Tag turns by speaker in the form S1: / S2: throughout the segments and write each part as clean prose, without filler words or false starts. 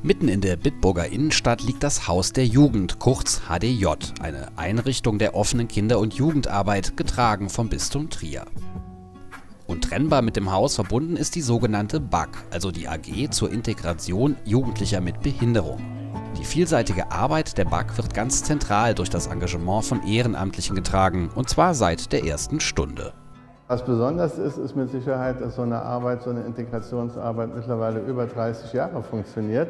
S1: Mitten in der Bitburger Innenstadt liegt das Haus der Jugend, kurz HDJ, eine Einrichtung der offenen Kinder- und Jugendarbeit, getragen vom Bistum Trier. Untrennbar mit dem Haus verbunden ist die sogenannte BAG, also die AG zur Integration Jugendlicher mit Behinderung. Die vielseitige Arbeit der BAG wird ganz zentral durch das Engagement von Ehrenamtlichen getragen, und zwar seit der ersten Stunde.
S2: Was besonders ist, ist mit Sicherheit, dass so eine Arbeit, so eine Integrationsarbeit mittlerweile über 30 Jahre funktioniert,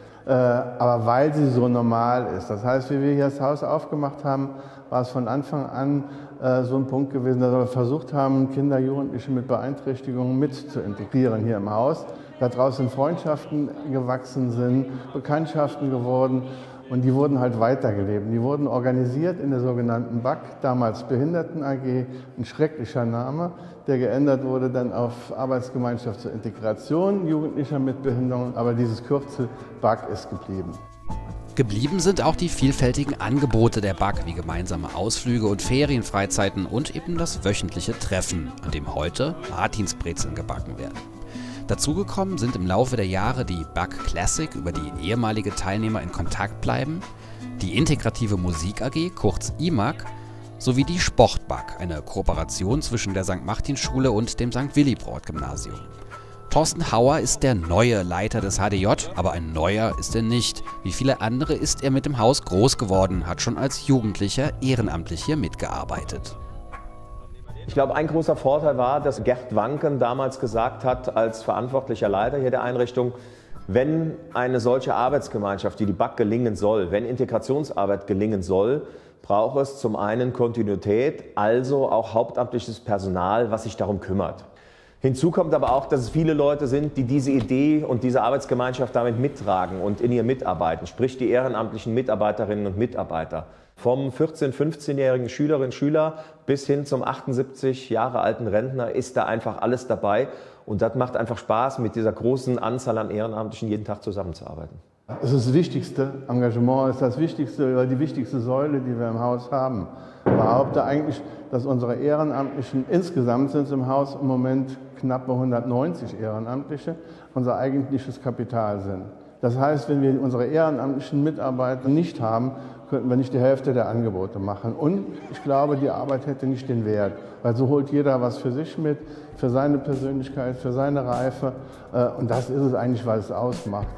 S2: aber weil sie so normal ist. Das heißt, wie wir hier das Haus aufgemacht haben, war es von Anfang an so ein Punkt gewesen, dass wir versucht haben, Kinder, Jugendliche mit Beeinträchtigungen mit zu integrieren hier im Haus. Daraus sind Freundschaften gewachsen, sind Bekanntschaften geworden. Und die wurden halt weitergelebt. Die wurden organisiert in der sogenannten BAG, damals Behinderten AG, ein schrecklicher Name, der geändert wurde dann auf Arbeitsgemeinschaft zur Integration Jugendlicher mit Behinderung, aber dieses Kürzel BAG ist geblieben.
S1: Geblieben sind auch die vielfältigen Angebote der BAG, wie gemeinsame Ausflüge und Ferienfreizeiten und eben das wöchentliche Treffen, an dem heute Martinsbrezeln gebacken werden. Dazugekommen sind im Laufe der Jahre die BAG Classic, über die ehemalige Teilnehmer in Kontakt bleiben, die Integrative Musik AG, kurz IMAG, sowie die Sport-BAG, eine Kooperation zwischen der St. Martins-Schule und dem St. Willibrord-Gymnasium. Thorsten Hauer ist der neue Leiter des HDJ, aber ein neuer ist er nicht. Wie viele andere ist er mit dem Haus groß geworden, hat schon als Jugendlicher ehrenamtlich hier mitgearbeitet.
S3: Ich glaube, ein großer Vorteil war, dass Gerd Wanken damals gesagt hat, als verantwortlicher Leiter hier der Einrichtung, wenn eine solche Arbeitsgemeinschaft, wie die BAG gelingen soll, wenn Integrationsarbeit gelingen soll, braucht es zum einen Kontinuität, also auch hauptamtliches Personal, was sich darum kümmert. Hinzu kommt aber auch, dass es viele Leute sind, die diese Idee und diese Arbeitsgemeinschaft damit mittragen und in ihr mitarbeiten, sprich die ehrenamtlichen Mitarbeiterinnen und Mitarbeiter. Vom 14-, 15-jährigen Schülerinnen und Schüler bis hin zum 78 Jahre alten Rentner ist da einfach alles dabei. Und das macht einfach Spaß, mit dieser großen Anzahl an Ehrenamtlichen jeden Tag zusammenzuarbeiten.
S2: Das ist das Wichtigste. Engagement ist das Wichtigste, oder die wichtigste Säule, die wir im Haus haben. Ich behaupte eigentlich, dass unsere Ehrenamtlichen, insgesamt sind es im Haus im Moment knapp 190 Ehrenamtliche, unser eigentliches Kapital sind. Das heißt, wenn wir unsere ehrenamtlichen Mitarbeiter nicht haben, könnten wir nicht die Hälfte der Angebote machen. Und ich glaube, die Arbeit hätte nicht den Wert, weil so holt jeder was für sich mit, für seine Persönlichkeit, für seine Reife. Und das ist es eigentlich, was es ausmacht.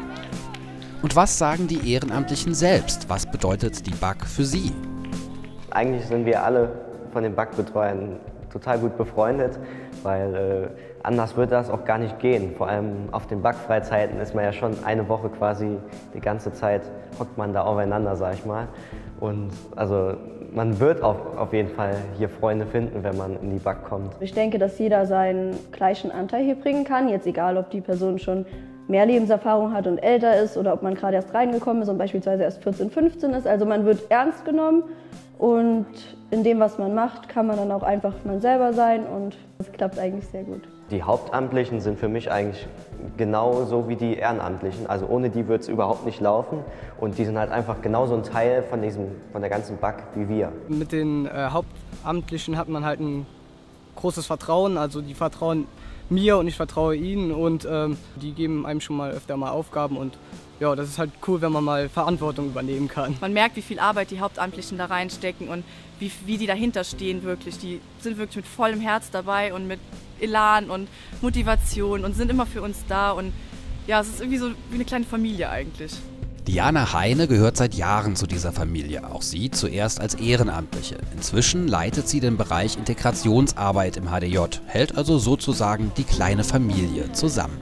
S1: Und was sagen die Ehrenamtlichen selbst? Was bedeutet die BAG für sie?
S4: Eigentlich sind wir alle von den BAG-Betreuern total gut befreundet, weil anders würde das auch gar nicht gehen. Vor allem auf den BAG-Freizeiten ist man ja schon eine Woche quasi die ganze Zeit, hockt man da aufeinander, sag ich mal. Und also man wird auf jeden Fall hier Freunde finden, wenn man in die BAG kommt.
S5: Ich denke, dass jeder seinen gleichen Anteil hier bringen kann, jetzt egal, ob die Person schon mehr Lebenserfahrung hat und älter ist oder ob man gerade erst reingekommen ist und beispielsweise erst 14, 15 ist. Also man wird ernst genommen und in dem, was man macht, kann man dann auch einfach man selber sein und das klappt eigentlich sehr gut.
S4: Die Hauptamtlichen sind für mich eigentlich genauso wie die Ehrenamtlichen. Also ohne die würde es überhaupt nicht laufen und die sind halt einfach genauso ein Teil von der ganzen BAG wie wir.
S6: Mit den Hauptamtlichen hat man halt ein großes Vertrauen, also die vertrauen mir und ich vertraue ihnen und die geben einem schon mal öfter mal Aufgaben und ja, das ist halt cool, wenn man mal Verantwortung übernehmen kann.
S7: Man merkt, wie viel Arbeit die Hauptamtlichen da reinstecken und wie die dahinter stehen wirklich. Die sind wirklich mit vollem Herz dabei und mit Elan und Motivation und sind immer für uns da und ja, es ist irgendwie so wie eine kleine Familie eigentlich.
S1: Diana Heine gehört seit Jahren zu dieser Familie, auch sie zuerst als Ehrenamtliche. Inzwischen leitet sie den Bereich Integrationsarbeit im HDJ, hält also sozusagen die kleine Familie zusammen.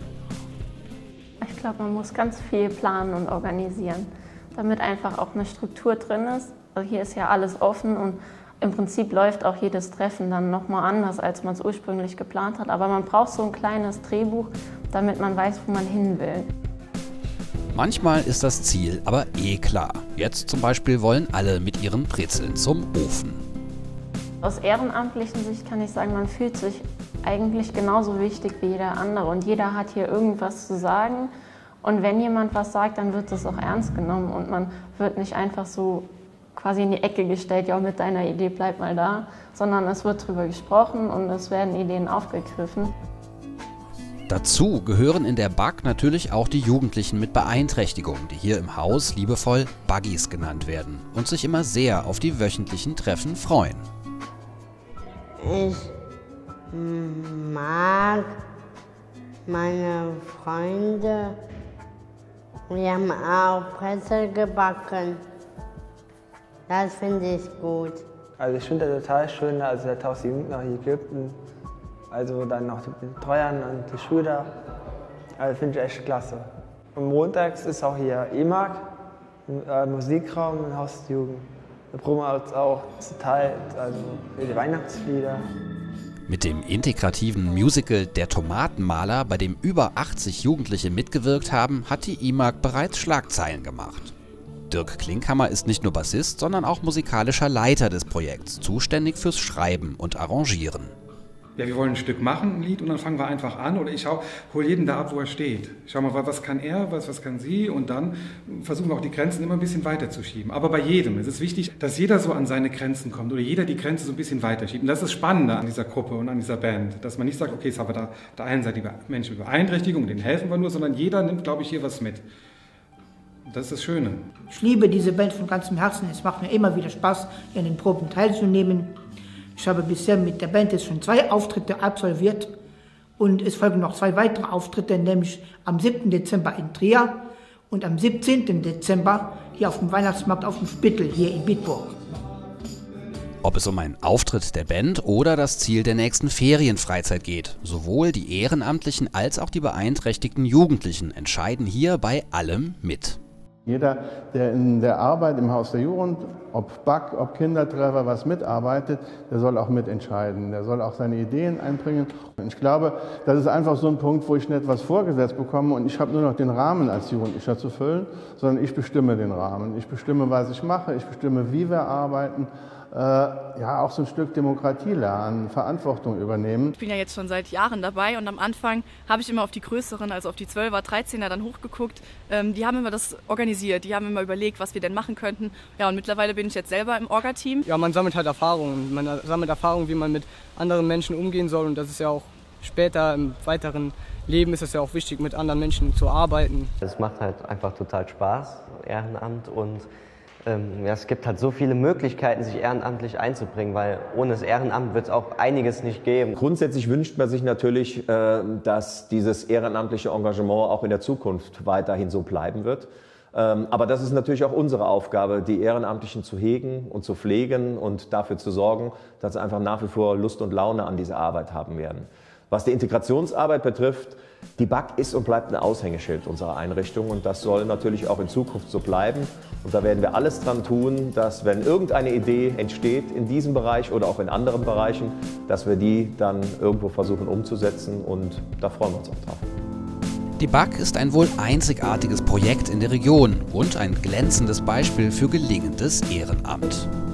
S8: Ich glaube, man muss ganz viel planen und organisieren, damit einfach auch eine Struktur drin ist. Also hier ist ja alles offen und im Prinzip läuft auch jedes Treffen dann nochmal anders, als man es ursprünglich geplant hat. Aber man braucht so ein kleines Drehbuch, damit man weiß, wo man hin will.
S1: Manchmal ist das Ziel aber klar. Jetzt zum Beispiel wollen alle mit ihren Brezeln zum Ofen.
S8: Aus ehrenamtlichen Sicht kann ich sagen, man fühlt sich eigentlich genauso wichtig wie jeder andere. Und jeder hat hier irgendwas zu sagen. Und wenn jemand was sagt, dann wird das auch ernst genommen. Und man wird nicht einfach so quasi in die Ecke gestellt, ja, mit deiner Idee bleib mal da. Sondern es wird drüber gesprochen und es werden Ideen aufgegriffen.
S1: Dazu gehören in der BAG natürlich auch die Jugendlichen mit Beeinträchtigungen, die hier im Haus liebevoll Buggies genannt werden und sich immer sehr auf die wöchentlichen Treffen freuen.
S9: Ich mag meine Freunde. Wir haben auch Brezel gebacken. Das finde ich gut.
S10: Also ich finde das total schön, also dass es die Jugend noch hier gibt. Also dann noch die Betreuer und die Schüler. Also finde ich echt klasse. Und montags ist auch hier EMAG, Musikraum und Haus der Jugend. Da proben wir uns auch zu Teil, also für die Weihnachtslieder.
S1: Mit dem integrativen Musical Der Tomatenmaler, bei dem über 80 Jugendliche mitgewirkt haben, hat die IMAG bereits Schlagzeilen gemacht. Dirk Klinkhammer ist nicht nur Bassist, sondern auch musikalischer Leiter des Projekts, zuständig fürs Schreiben und Arrangieren.
S11: Ja, wir wollen ein Stück machen, ein Lied, und dann fangen wir einfach an, oder ich hole jeden da ab, wo er steht. Ich schau mal, was kann er, was kann sie, und dann versuchen wir auch die Grenzen immer ein bisschen weiter zu schieben. Aber bei jedem. Es ist wichtig, dass jeder so an seine Grenzen kommt oder jeder die Grenze so ein bisschen weiter schiebt. Und das ist das Spannende an dieser Gruppe und an dieser Band, dass man nicht sagt, okay, jetzt haben wir da auf der einen Seite die Menschen mit Beeinträchtigung, denen helfen wir nur, sondern jeder nimmt, glaube ich, hier was mit. Das ist das Schöne.
S12: Ich liebe diese Band von ganzem Herzen. Es macht mir immer wieder Spaß, an den Proben teilzunehmen. Ich habe bisher mit der Band jetzt schon 2 Auftritte absolviert und es folgen noch 2 weitere Auftritte, nämlich am 7. Dezember in Trier und am 17. Dezember hier auf dem Weihnachtsmarkt auf dem Spittel hier in Bitburg.
S1: Ob es um einen Auftritt der Band oder das Ziel der nächsten Ferienfreizeit geht, sowohl die Ehrenamtlichen als auch die beeinträchtigten Jugendlichen entscheiden hier bei allem mit.
S2: Jeder, der in der Arbeit im Haus der Jugend, ob BAG, ob Kindertreffer, was mitarbeitet, der soll auch mitentscheiden. Der soll auch seine Ideen einbringen. Und ich glaube, das ist einfach so ein Punkt, wo ich nicht etwas vorgesetzt bekomme und ich habe nur noch den Rahmen als Jugendlicher zu füllen, sondern ich bestimme den Rahmen. Ich bestimme, was ich mache, ich bestimme, wie wir arbeiten. Ja, auch so ein Stück Demokratie lernen, Verantwortung übernehmen.
S7: Ich bin ja jetzt schon seit Jahren dabei und am Anfang habe ich immer auf die größeren, also auf die 12er, 13er dann hochgeguckt. Die haben immer das organisiert, die haben immer überlegt, was wir denn machen könnten. Ja, und mittlerweile bin ich jetzt selber im Orga-Team.
S6: Ja, man sammelt halt Erfahrungen. Man sammelt Erfahrungen, wie man mit anderen Menschen umgehen soll, und das ist ja auch später im weiteren Leben ist es ja auch wichtig, mit anderen Menschen zu arbeiten.
S4: Es macht halt einfach total Spaß, Ehrenamt, und ja, es gibt halt so viele Möglichkeiten, sich ehrenamtlich einzubringen, weil ohne das Ehrenamt wird es auch einiges nicht geben.
S3: Grundsätzlich wünscht man sich natürlich, dass dieses ehrenamtliche Engagement auch in der Zukunft weiterhin so bleiben wird. Aber das ist natürlich auch unsere Aufgabe, die Ehrenamtlichen zu hegen und zu pflegen und dafür zu sorgen, dass sie einfach nach wie vor Lust und Laune an dieser Arbeit haben werden. Was die Integrationsarbeit betrifft, die BAG ist und bleibt ein Aushängeschild unserer Einrichtung, und das soll natürlich auch in Zukunft so bleiben. Und da werden wir alles dran tun, dass, wenn irgendeine Idee entsteht in diesem Bereich oder auch in anderen Bereichen, dass wir die dann irgendwo versuchen umzusetzen, und da freuen wir uns auch drauf.
S1: Die BAG ist ein wohl einzigartiges Projekt in der Region und ein glänzendes Beispiel für gelingendes Ehrenamt.